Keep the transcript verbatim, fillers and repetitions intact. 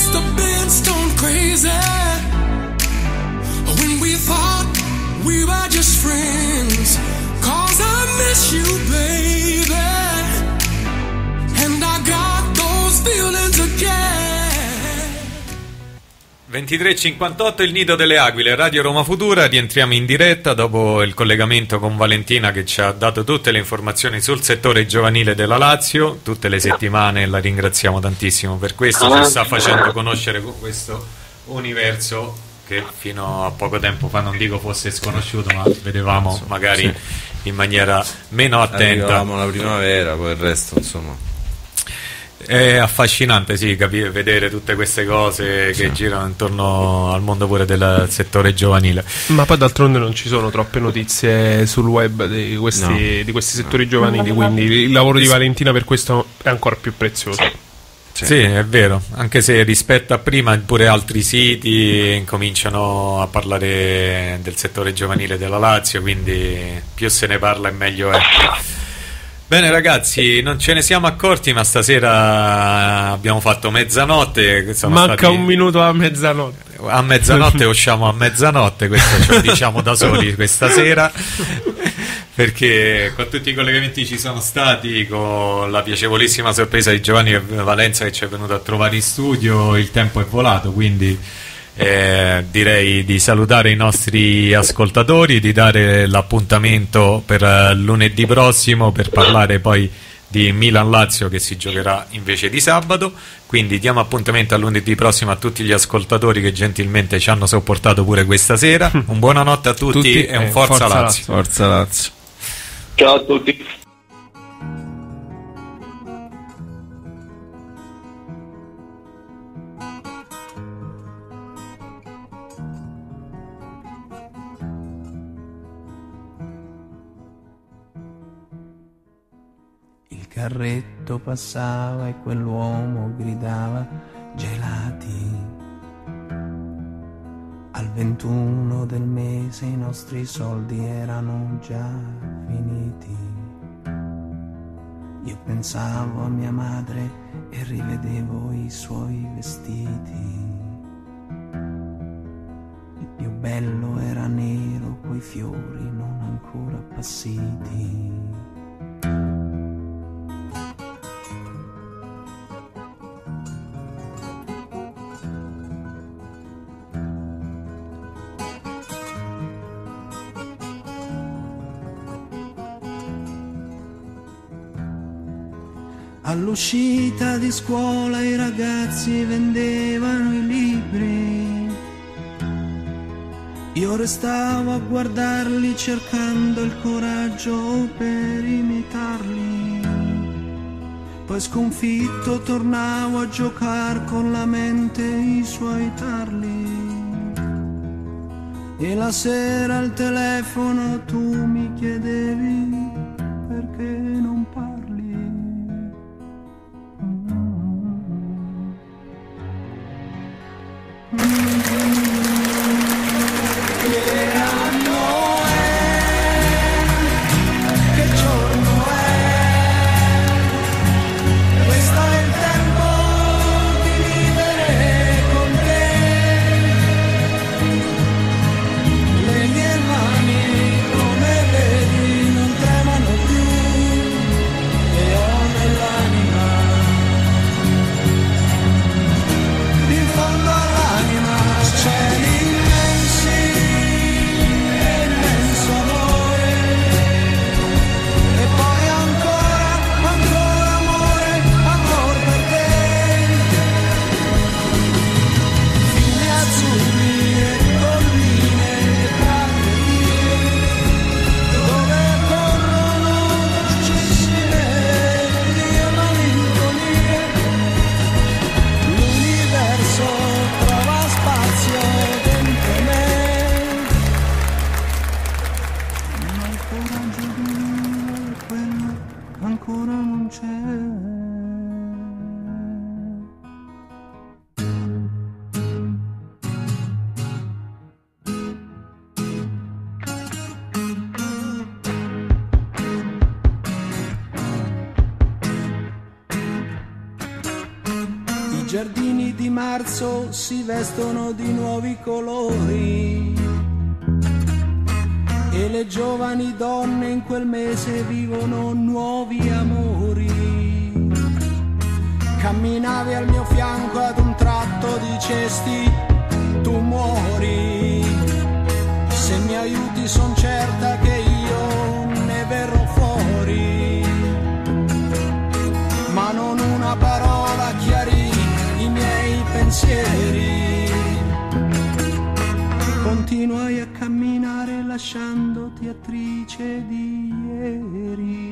must have been stone crazy when we thought we were just friends. 'Cause I miss you, baby, and I got those feelings again. ventitré e cinquantotto, il Nido delle Aquile, Radio Roma Futura. Rientriamo in diretta dopo il collegamento con Valentina, che ci ha dato tutte le informazioni sul settore giovanile della Lazio tutte le settimane. La ringraziamo tantissimo per questo, ci sta facendo conoscere questo universo che fino a poco tempo fa non dico fosse sconosciuto, ma vedevamo magari sì. in maniera meno attenta. Arrivavamo la primavera, poi il resto insomma è affascinante, sì, capire, vedere tutte queste cose che sì. girano intorno al mondo pure del settore giovanile. Ma poi d'altronde non ci sono troppe notizie sul web di questi, no. di questi settori no. giovanili, quindi il lavoro di Valentina per questo è ancora più prezioso. Sì. sì, è vero, anche se rispetto a prima pure altri siti incominciano a parlare del settore giovanile della Lazio, quindi più se ne parla e meglio è. Bene ragazzi, non ce ne siamo accorti, ma stasera abbiamo fatto mezzanotte. Manca stati... un minuto a mezzanotte. A mezzanotte usciamo a mezzanotte, questo ce lo diciamo da soli questa sera, perché con tutti i collegamenti ci sono stati, con la piacevolissima sorpresa di Giovanni Valenza che ci è venuto a trovare in studio, il tempo è volato, quindi eh, direi di salutare i nostri ascoltatori, di dare l'appuntamento per uh, lunedì prossimo per parlare poi di Milan-Lazio, che si giocherà invece di sabato. Quindi diamo appuntamento a lunedì prossimo a tutti gli ascoltatori che gentilmente ci hanno sopportato pure questa sera. Un buonanotte a tutti, tutti e un eh, forza, forza Lazio. Forza Lazio. Ciao a tutti. Il carretto passava e quell'uomo gridava gelati. Al ventuno del mese i nostri soldi erano già finiti. Io pensavo a mia madre e rivedevo i suoi vestiti. Il più bello era nero coi fiori non ancora appassiti. All'uscita di scuola i ragazzi vendevano i libri. Io restavo a guardarli cercando il coraggio per imitarli. Poi sconfitto tornavo a giocare con la mente i suoi tarli. E la sera al telefono tu mi chiedevi perché non parli. giardini di marzo si vestono di nuovi colori e le giovani donne in quel mese vivono nuovi amori. Camminavi al mio fianco, ad un tratto dicesti tu muori. Se mi aiuti son certa che io ne verrò fuori. Ma non una parola chiarì i miei pensieri. Continuai a camminare lasciandoti attrice di ieri.